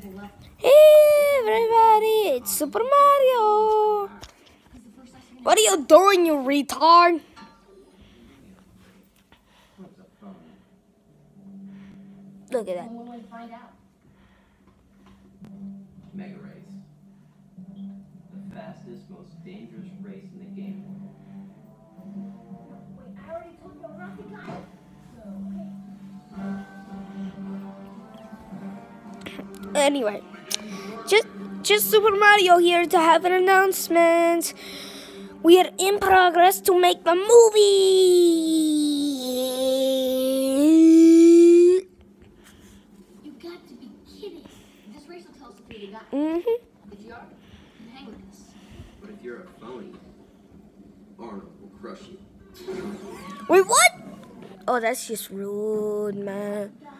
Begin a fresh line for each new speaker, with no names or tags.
Hey everybody, it's Super Mario. What are you doing, you retard? Look at that.
Mega Race. The fastest, most dangerous race in the game.
Wait, I already told you I'm not the guy.
Anyway, just Super Mario here to have an announcement. We are in progress to make the movie.
You got to be kidding. This race will tell us if you're the guy. If you are, then hang with us.
But if you're a phony, Arnold will crush you.
Wait, what? Oh, that's just rude, man.